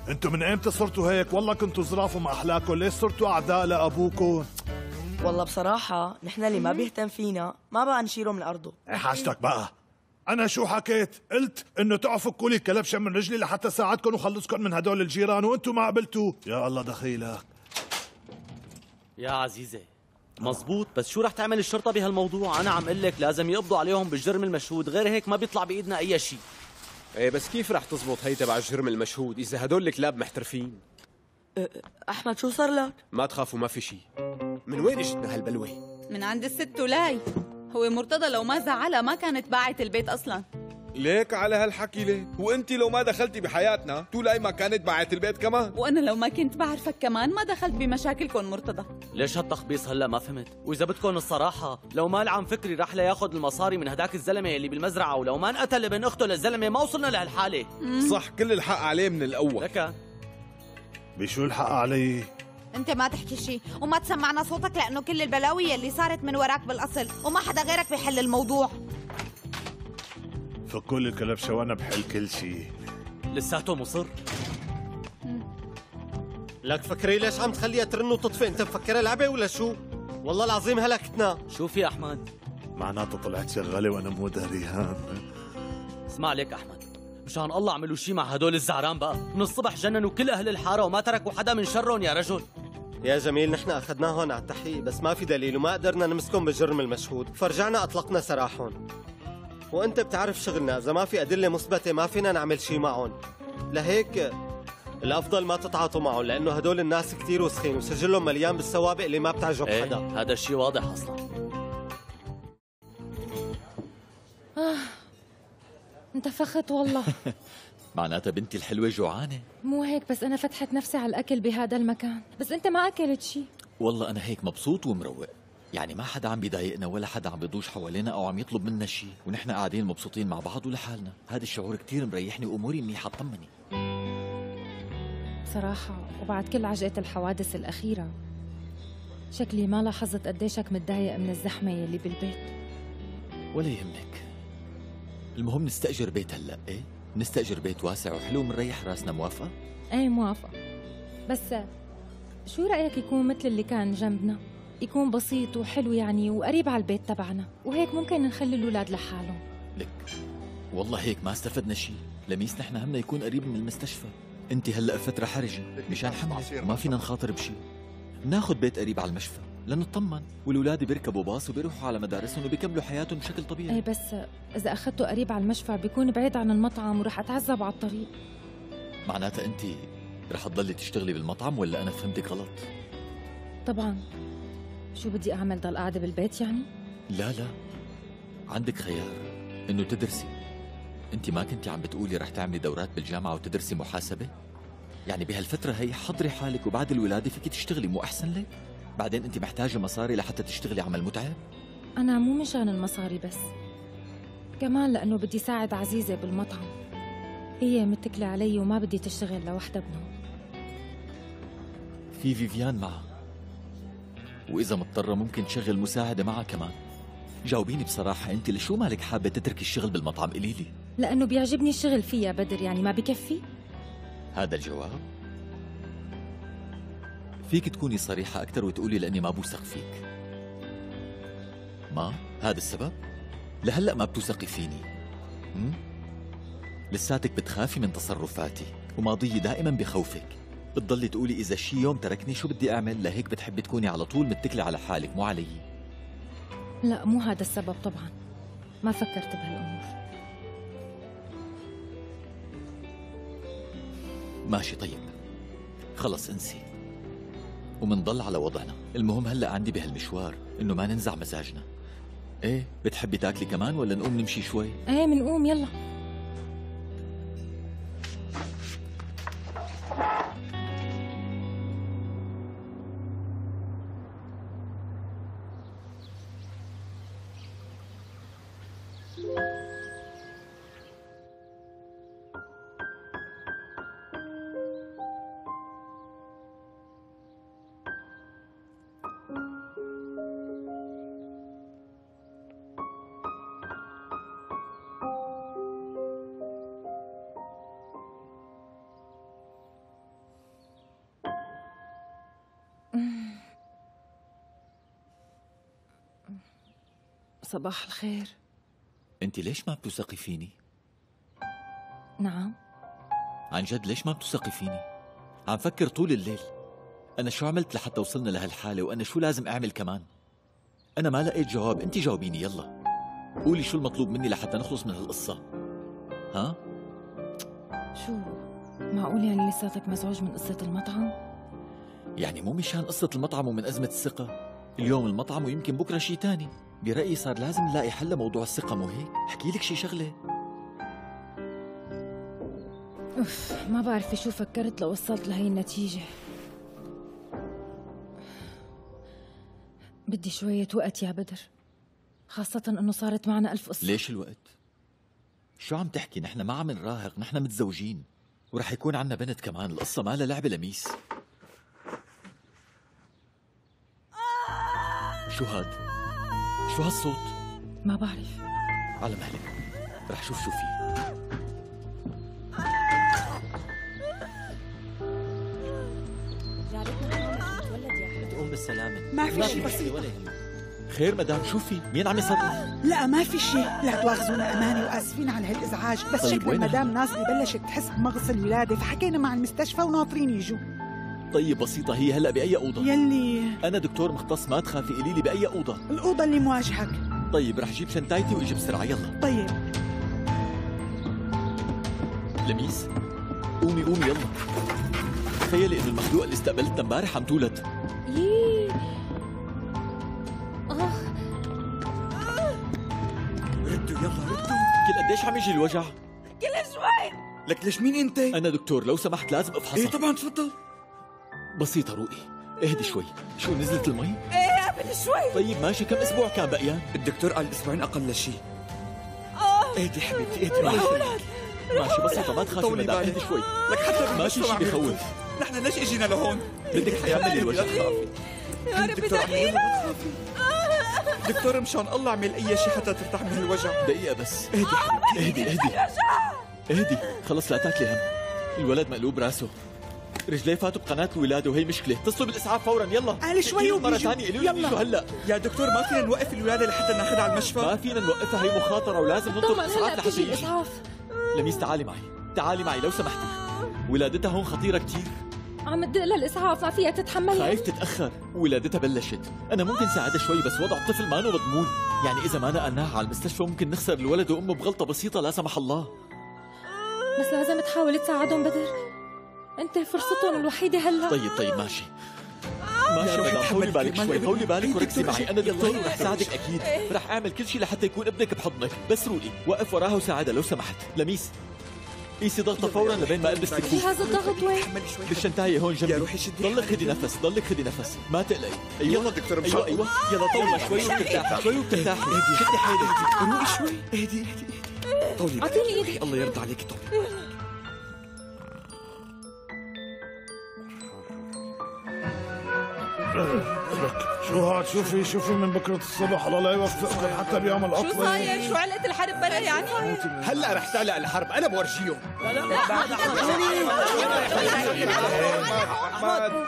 انتوا من امتى صرتوا هيك؟ والله كنتوا ظراف وما احلاكم، ليش صرتوا اعداء لابوكم؟ والله بصراحة نحن اللي ما بيهتم فينا ما بقى نشيله من أرضه. ايه حاجتك بقى؟ أنا شو حكيت؟ قلت إنه تعفوا لي كلبشة من رجلي لحتى ساعدكم وخلصكم من هدول الجيران وأنتوا ما قبلتوا، يا الله دخيلك. يا عزيزي مزبوط، بس شو رح تعمل الشرطة بهالموضوع؟ أنا عم قلك لازم يقبضوا عليهم بالجرم المشهود، غير هيك ما بيطلع بإيدنا أي شيء. ايه بس كيف رح تزبط هي تبع الجرم المشهود إذا هدول الكلاب محترفين؟ أحمد شو صار لك؟ ما تخافوا ما في شيء. من وين اجتنا هالبلوة؟ من عند الست ولاي. هو مرتضى لو ما زعلها ما كانت باعت البيت أصلا. ليك على هالحكي ليه؟ وانت لو ما دخلتي بحياتنا تولاي ما كانت باعت البيت كمان. وانا لو ما كنت بعرفك كمان ما دخلت بمشاكلكم مرتضى. ليش هالتخبيص هلا ما فهمت؟ واذا بدكم الصراحه لو ما العم فكري رح لياخذ المصاري من هداك الزلمه اللي بالمزرعه، ولو ما انقتل ابن اخته للزلمه ما وصلنا لهالحاله. صح، كل الحق عليه من الاول. لك بشو الحق علي؟ انت ما تحكي شيء وما تسمعنا صوتك، لانه كل البلاوي اللي صارت من وراك بالاصل وما حدا غيرك بيحل الموضوع. فكوا لي الكلبشه وانا بحل كل شيء. لساته مصر. لك فكري ليش عم تخليها ترن وتطفي؟ انت مفكرها لعبه ولا شو؟ والله العظيم هلكتنا. شوف يا احمد، معناته طلعت شغاله وانا مو داريان. اسمع لك احمد، مشان الله اعملوا شيء مع هدول الزعران بقى، من الصبح جننوا كل اهل الحاره وما تركوا حدا من شرهم يا رجل. يا جميل نحن اخذناهم على التحقيق بس ما في دليل وما قدرنا نمسكهم بالجرم المشهود، فرجعنا اطلقنا سراحهم. وانت بتعرف شغلنا، اذا ما في ادله مثبته ما فينا نعمل شيء معهم. لهيك الافضل ما تتعاطوا معهم، لانه هدول الناس كثير وسخين وسجلهم مليان بالسوابق اللي ما بتعجب ايه حدا. هذا الشيء واضح اصلا. آه. انتفخت والله. معناتها بنتي الحلوة جوعانة. مو هيك، بس أنا فتحت نفسي على الأكل بهذا المكان، بس أنت ما أكلت شيء. والله أنا هيك مبسوط ومروق، يعني ما حدا عم بيضايقنا ولا حدا عم بيضوج حوالينا أو عم يطلب منا شيء، ونحن قاعدين مبسوطين مع بعض ولحالنا. هذا الشعور كتير مريحني وأموري منيحة تطمني. بصراحة وبعد كل عجقة الحوادث الأخيرة شكلي ما لاحظت قديشك متضايق من الزحمة يلي بالبيت. ولا يهمك، المهم نستأجر بيت هلأ. إيه؟ نستأجر بيت واسع وحلو ومنريح راسنا. موافقة؟ ايه موافقة، بس شو رأيك يكون مثل اللي كان جنبنا؟ يكون بسيط وحلو يعني وقريب على البيت تبعنا، وهيك ممكن نخلي الأولاد لحالهم. لك والله هيك ما استفدنا شيء، لميس نحن همنا يكون قريب من المستشفى. انت هلأ فترة حرجة مشان حمل وما فينا نخاطر بشيء. ناخذ بيت قريب على المشفى لنطمن، والأولاد بيركبوا باص وبيروحوا على مدارسهم وبيكملوا حياتهم بشكل طبيعي. ايه بس إذا أخذته قريب على المشفى بيكون بعيد عن المطعم ورح أتعذب على الطريق. معناتها أنت رح تضلي تشتغلي بالمطعم ولا أنا فهمتك غلط؟ طبعا. شو بدي أعمل، ضل قاعدة بالبيت يعني؟ لا لا، عندك خيار إنه تدرسي. أنت ما كنتي عم بتقولي رح تعملي دورات بالجامعة وتدرسي محاسبة؟ يعني بهالفترة هي حضري حالك وبعد الولادة فيك تشتغلي، مو أحسن لك؟ بعدين أنت محتاجة مصاري لحتى تشتغلي عمل متعب. أنا مو مشان المصاري بس، كمان لأنه بدي ساعد عزيزة بالمطعم، هي متكلة علي وما بدي تشتغل لوحدها بنوم. في فيفيان معها، وإذا مضطرة ممكن تشغل مساعدة معها كمان. جاوبيني بصراحة، أنت لشو مالك حابة تتركي الشغل بالمطعم؟ قولي لي. لأنه بيعجبني الشغل فيها بدر، يعني ما بكفي؟ هذا الجواب؟ فيك تكوني صريحة أكثر وتقولي لأني ما بوثق فيك. ما هذا السبب؟ لهلأ ما بتوثقي فيني؟ هم؟ لساتك بتخافي من تصرفاتي وماضيي دائما بخوفك. بتضلي تقولي إذا شي يوم تركني شو بدي أعمل، لهيك بتحبي تكوني على طول متكلة على حالك مو علي. لا مو هذا السبب طبعا، ما فكرت بهالأمور. ماشي طيب، خلص انسي ومنضل على وضعنا. المهم هلأ عندي بهالمشوار إنه ما ننزع مزاجنا. إيه بتحبي تاكلي كمان ولا نقوم نمشي شوي؟ ايه منقوم يلا. صباح الخير. انت ليش ما بتثقي فيني؟ نعم. عن جد ليش ما بتثقي فيني؟ عم فكر طول الليل انا شو عملت لحتى وصلنا لهالحالة، وانا شو لازم اعمل كمان. انا ما لقيت جواب، انت جاوبيني يلا. قولي شو المطلوب مني لحتى نخلص من هالقصة. ها؟ شو معقول يعني لساتك مزعوج من قصة المطعم؟ يعني مو مشان قصة المطعم ومن أزمة الثقة. اليوم المطعم ويمكن بكرة شي تاني. برأيي صار لازم نلاقي حل لموضوع الثقة، مو هيك؟ احكي لك شي شغلة. أوف، ما بعرف شو فكرت لو وصلت لهي النتيجة. بدي شوية وقت يا بدر، خاصة انه صارت معنا ألف قصة. ليش الوقت؟ شو عم تحكي؟ نحن ما عم نراهق، نحن متزوجين ورح يكون عنا بنت كمان. القصة ما لها لعبة لميس. شو هاد؟ شو هالصوت؟ ما بعرف. على مهلك، رح شوف شو في. تقوم بالسلامة. ما في شي بسيط. خير مدام، شو في؟ مين عم يصرخ؟ لا ما في شيء، لا تواخذونا امانه واسفين على هالازعاج، بس طيب شكل المدام ناصري بلشت تحس بمغص الولاده، فحكينا مع المستشفى وناطرين يجوا. طيب بسيطة، هي هلا بأي أوضة؟ يلي أنا دكتور مختص، ما تخافي، قولي لي بأي أوضة؟ الأوضة اللي مواجهك. طيب رح جيب شنطايتي وإجي بسرعة، يلا. طيب لميس قومي قومي يلا. تخيلي إنه المخلوقة اللي استقبلتنا امبارح عم تولد. يي آخ ردوا يلا ردوا. كل قديش عم يجي الوجع؟ كل شوي. لك ليش مين انت؟ انا دكتور، لو سمحت لازم افحصك. ايه طبعا تفضل. بسيطة روقي، اهدي شوي. شو نزلت المي؟ ايه قبل شوي. طيب ماشي، كم اسبوع كان بقيان؟ الدكتور قال اسبوعين اقل شيء. اه اهدي حبيبتي اهدي. ماشي ماشي بسيطة، ما تخافي مدام، اهدي شوي. لك حتى ماشي شي بخوف. نحن ليش اجينا لهون؟ بدك تعملي الوجه. يا رب دقيقة. دكتور مشان الله اعمل اي شيء حتى ترتاح من هالوجع. دقيقة بس. اهدي حبيبتي اهدي اهدي اهدي. خلص لا تاكلي هم. الولد مقلوب راسه، رجليه فاتوا بقناة الولادة وهي مشكلة. اتصلوا بالإسعاف فورا يلا. قال شوي مرة ثانية قولوا لي شو هلا. يا دكتور ما فينا نوقف الولادة لحتى ناخذها على المشفى. ما فينا نوقفها، هي مخاطرة ولازم ننطر الإسعاف لحتى يجي. لميس تعالي معي، تعالي معي لو سمحتي. ولادتها هون خطيرة كتير. عم تدق للإسعاف، ما فيها تتحمل. خايف تتأخر، ولادتها بلشت. أنا ممكن ساعدها شوي بس وضع الطفل ما مضمون. يعني إذا ما نقلناها على المستشفى ممكن نخسر الولد وأمه بغلطة بسيطة لا سمح الله. بس لازم تحاول تساعدهم بدر، انت فرصتهم الوحيدة هلا. طيب طيب ماشي ماشي مدام، طولي بالك شوي، طولي بالك وركزي معي. أنا دكتور ورح ساعدك أكيد، رح أعمل كل شيء لحتى يكون ابنك بحضنك. بس روقي، وقف وراها وساعدها لو سمحت. لميس قيسي ضغطها فورا لبين ما البس الكوف. هذا الضغط وين؟ بالشنتاية هون جنبي. ضلك خدي نفس، ضلك خدي نفس، ما تقلقي. ايوه يلا دكتور مشان ايوه ايوه يلا طولي شوي وبترتاحي، شوي وبترتاحي. شدي حيلك، روقي شوي. اهدي اهدي اهدي. طولي اعطيني ايدي. الله يرضى عليك. طولي. شو هاد؟ شوفي شوفي من بكرة الصبح الله لا يوفقكم حتى بيوم العطلة. شو صاير؟ شو علقة الحرب بلا يعني؟ هلا رح تعلق الحرب، انا بورجيهم. لا لا بعد احمد.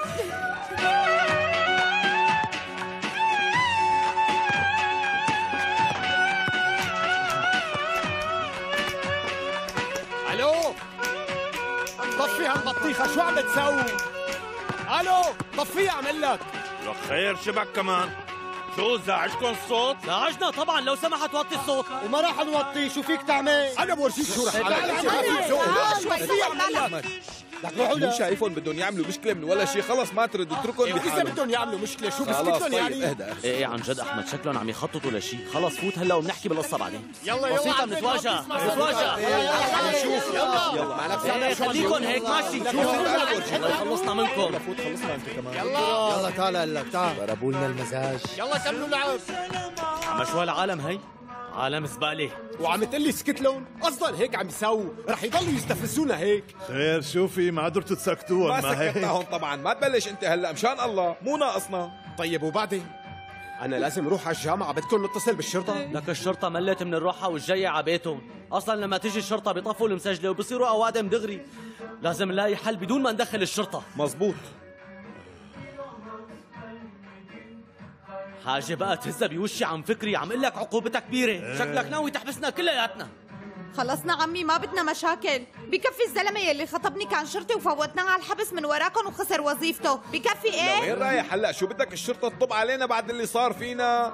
الو طفي هالبطيخة، شو عم تسوي؟ الو طفيها عم لك. لك خير شبك كمان؟ شو زعجكم الصوت؟ زعجنا طبعا، لو سمحت وطي الصوت. وما راح نوطي، شو فيك تعمل؟ انا بورجيك شو رح اعمل. طفيها عم لك. مو شايفهم بدهم يعملوا مشكلة من ولا شيء؟ خلص ما ترد اتركهم إذا بحالهم. بدهم يعملوا مشكلة شو خلاص بسكتهم طيب يعني؟ اهدى اهدى. ايه ايه عن جد احمد، شكلهم عم يخططوا لشيء. خلص فوت هلا وبنحكي بالقصة بعدين. يلا يلا بسيطة بنتواجه بنتواجه. نشوف يلا يلا مع نفسنا. خليكم هيك ماشي. خلصنا منكم. فوت خلصنا انت كمان. يلا يلا تعال هلا تعال. ضربوا لنا المزاج. يلا كملوا لعب. عم شو هالعالم هي؟ عالم زبالة. وعم تقول لي سكت لون؟ اصلا هيك عم يسووا، رح يضلوا يستفزونا هيك. خير شوفي ما قدرتوا تسكتوهم. ما ما هيك سكتناهم طبعا، ما تبلش انت هلا مشان الله، مو ناقصنا. طيب وبعدين؟ انا لازم اروح على الجامعة، بدكم نتصل بالشرطة؟ لك الشرطة ملت من الروحة والجاية عبيتهم. اصلا لما تيجي الشرطة بيطفوا المسجلة وبصيروا اوادم دغري. لازم نلاقي حل بدون ما ندخل الشرطة. مزبوط. حاجة بقى تهزها بوشي عم فكري، عم اقول لك عقوبتها كبيرة، شكلك ناوي تحبسنا كلياتنا. خلصنا عمي ما بدنا مشاكل، بكفي الزلمه يلي خطبني كان شرطي وفوتناه على الحبس من وراكم وخسر وظيفته، بكفي ايه؟ وين رايح هلا؟ شو بدك الشرطه تطب علينا بعد اللي صار فينا؟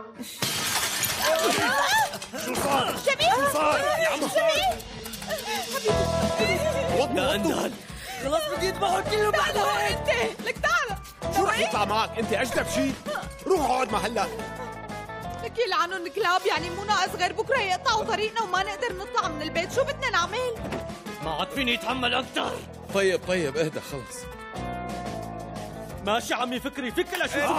شو صار؟ جميل شو صار؟ يا عم جميل وطنا اندال خلاص بدي يذبحوا كله بعدها. انت لك تعال شو رح يطلع معك؟ انت اجدب شيء. روح اقعد محلك. لك يلعنوا الكلاب، يعني مو ناقص غير بكره يقطعوا طريقنا وما نقدر نطلع من البيت، شو بدنا نعمل؟ ما عاد فيني اتحمل اكثر. طيب طيب اهدى خلص. ماشي عمي فكري، فك لشوف يا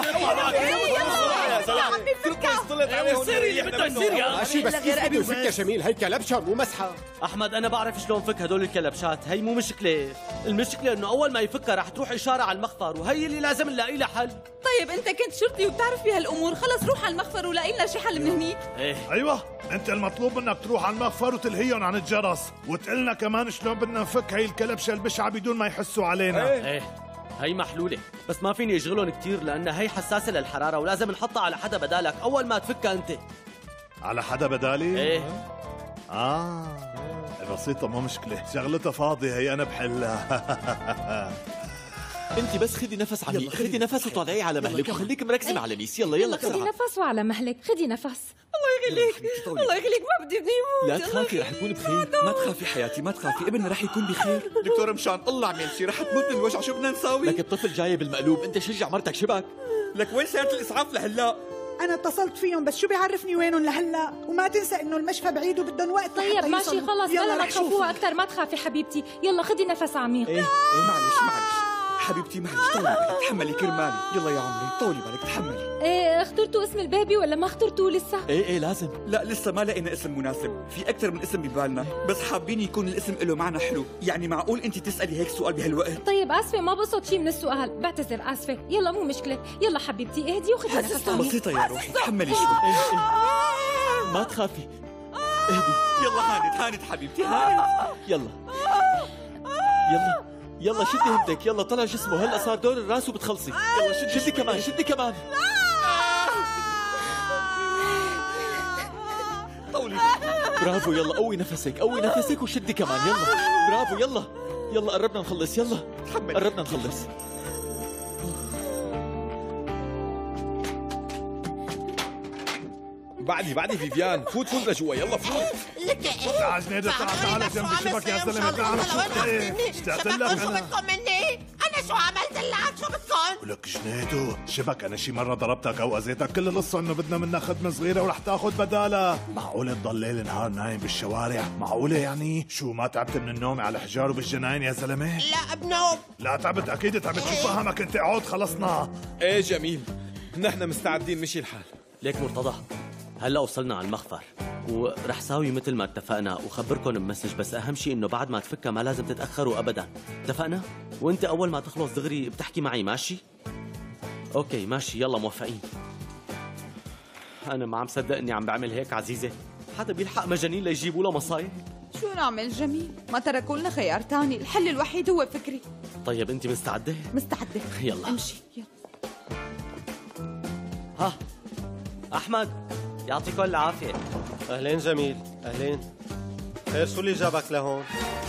عمي فكها. سيري بدنا يصير يا ماشي بس كيف بده يفكها جميل؟ هي كلبشة مو مسحة. احمد انا بعرف شلون فك هدول الكلبشات، هي مو مشكلة، المشكلة انه اول ما يفكها رح تروح اشارة على المخفر، وهي اللي لازم نلاقي لها حل. طيب انت كنت شرطي وبتعرف بهالامور، خلص روح على المخفر ولاقي لنا شي حل من هنيك. ايه ايوه، انت المطلوب منك تروح على المخفر وتلهيهم عن الجرس، وتقلنا كمان شلون بدنا نفك هي الكلبشة البشعة بدون ما يحسوا علينا. ايه, ايه. هي محلولة، بس ما فيني اشغلهم كتير لأن هي حساسة للحرارة ولازم نحطها على حدا بدالك أول ما تفكها أنت. على حدا بدالي؟ ايه. آه بسيطة مو مشكلة، شغلتها فاضية هي أنا بحلها. انت بس خدي نفس عميق، خدي نفس وطلعي على مهلك وخليك مركزة مع لميس. يلا يلا خدي نفس وعلى مهلك، خدي نفس. الله يخليك الله يخليك، ما بدي بدي لا يموت. تخافي رح يكون بخير. ما تخافي حياتي ما تخافي، ابننا رح يكون بخير. دكتور مشان الله اعمل شيء، رح تموت من الوجع، شو بدنا نساوي؟ لك الطفل جاي بالمقلوب، انت شجع مرتك شبك. لك وين سيارة الاسعاف لهلا؟ أنا اتصلت فيهم بس شو بيعرفني وينهم لهلا، وما تنسى إنه المشفى بعيد وبدهم وقت. طيب ماشي خلص بلا ما تخافوها أكثر، ما تخافي حبيبتي، يلا خدي نفس عميق. ايه ايه معلش معلش حبيبتي معلش، طولي بالك تحملي كرمالي. يلا يا عمري طولي بالك تحملي. ايه اخترتوا اسم البيبي ولا ما اخترتوه لسه؟ ايه ايه لازم. لا لسه ما لقينا اسم مناسب، في أكثر من اسم ببالنا، بس حابين يكون الاسم له معنى حلو. يعني معقول أنت تسألي هيك سؤال بهالوقت؟ طيب اسفة ما بقصد شيء من السؤال، بعتذر اسفة. يلا مو مشكلة، يلا حبيبتي اهدي وخدي نفس عميق. بسيطة يا روحي تحملي شوي. إيه إيه. ما تخافي اهدي. يلا هانت هانت حبيبتي هانت. يلا يلا يلا شدي همتك، يلا طلع جسمه، هلا صار دور الراس وبتخلصي. يلا شدي شدي كمان شدي كمان. طولي. برافو يلا قوي نفسك قوي نفسك وشدي كمان. يلا برافو يلا يلا قربنا نخلص. يلا قربنا نخلص. بعدي بعدي فيفيان، فوت فوت لجوا يلا فوت. تعال جنيدة تعال تعال جنبي شبك يا زلمة، تعال شوف ايه اشتقت لك شو أنا. بدكم مني؟ أنا شو عملت لك؟ شو بدكم؟ ولك جنيدو شبك انا شي مره ضربتك او اذيتك؟ كل القصه انه بدنا منها خدمه صغيره ورح تاخذ بدالها. معقوله تضل ليل نهار نايم بالشوارع؟ معقوله يعني؟ شو ما تعبت من النوم على الحجار وبالجناين يا زلمه؟ لا بنوم. لا تعبت اكيد تعبت. شو فهمك انت؟ اقعد خلصنا. ايه جميل، نحن مستعدين مشي الحال. ليك مرتضى هلا وصلنا على المخفر ورح ساوي مثل ما اتفقنا وخبركم بمسج، بس اهم شيء انه بعد ما تفكها ما لازم تتاخروا ابدا، اتفقنا؟ وانت اول ما تخلص دغري بتحكي معي ماشي؟ اوكي ماشي يلا موافقين. انا ما عم صدق اني عم بعمل هيك عزيزه، حدا بيلحق مجانين ليجيبوا له مصايب. شو نعمل جميل؟ ما تركوا لنا خيار تاني، الحل الوحيد هو فكري. طيب انت مستعده؟ مستعده. يلا امشي يلا. ها احمد يعطيكم العافيه. اهلين جميل. اهلين. خير شو اللي جابك لهون؟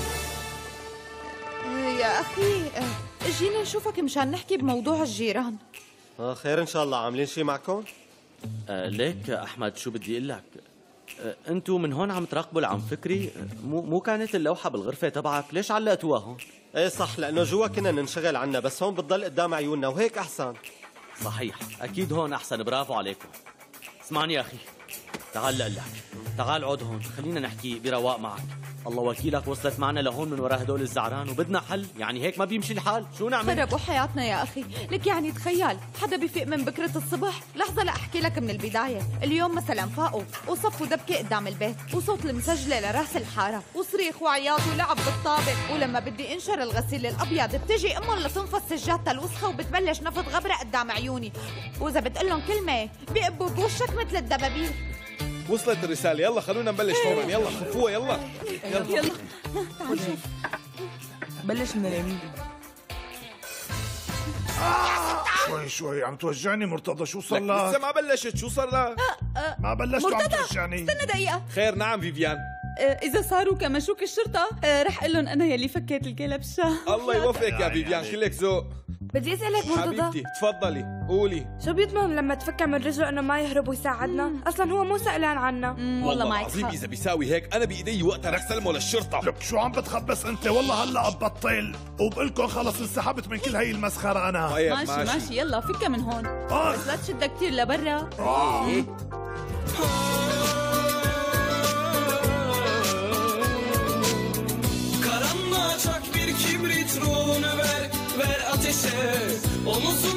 يا اخي اجينا نشوفك مشان نحكي بموضوع الجيران. اه خير ان شاء الله. عاملين شي معكم؟ آه ليك احمد شو بدي اقول لك، آه انتو من هون عم تراقبوا العم فكري؟ آه مو مو كانت اللوحه بالغرفه تبعك؟ ليش علقتوها هون؟ ايه صح، لانه جوا كنا ننشغل عنها، بس هون بتضل قدام عيوننا وهيك احسن. صحيح اكيد هون احسن. برافو عليكم. اسمعني يا اخي، تعال لك تعال اقعد هون خلينا نحكي برواق معك. الله وكيلك وصلت معنا لهون من وراء هدول الزعران وبدنا حل، يعني هيك ما بيمشي الحال. شو نعمل؟ خربوا حياتنا يا اخي. لك يعني تخيل حدا بيفيق من بكرة الصبح. لحظة لأحكي لك من البداية. اليوم مثلا فاقوا وصفوا دبكة قدام البيت وصوت المسجلة لرأس الحارة وصريخ وعياط ولعب بالطابق، ولما بدي انشر الغسيل الابيض بتجي امهم لتنفض سجادتها الوسخة وبتبلش نفض غبرة قدام عيوني، واذا بتقلهم كلمة بيقبوا بوشك مثل الدبابير. وصلت الرسالة، يلا خلونا نبلش فورا. يلا خفوها يلا يلا يلا تعال شوف. بلش من اليمين. شوي شوي عم توجعني مرتضى، شو صار لك؟ لسه ما بلشت، شو صار لك؟ ما بلشت وعم مرتضى توجعني. استنى دقيقة. خير نعم فيفيان. إذا صاروا كمشوك الشرطة رح أقول لهم أنا يلي فكيت الكلبشة. الله يوفقك يا فيفيان، كلك ذوق. بدي اسالك مرتضى، حبيبتي تفضلي قولي. شو بيضمن لما تفكر من رجله انه ما يهرب ويساعدنا؟ اصلا هو مو سألان عنا. والله العظيم اذا بيساوي هيك انا بايدي وقتها رح سلمه للشرطه. لك شو عم بتخبص انت؟ والله هلا ببطل وبقلكم خلص انسحبت من كل هي المسخره انا. ماشي ماشي, ماشي يلا فكها من هون. آه. بس لا تشدها كثير لبرا. آه. إيه؟ Karanlığa çak bir kibrit ruhunu ver, ver ateşe. Onu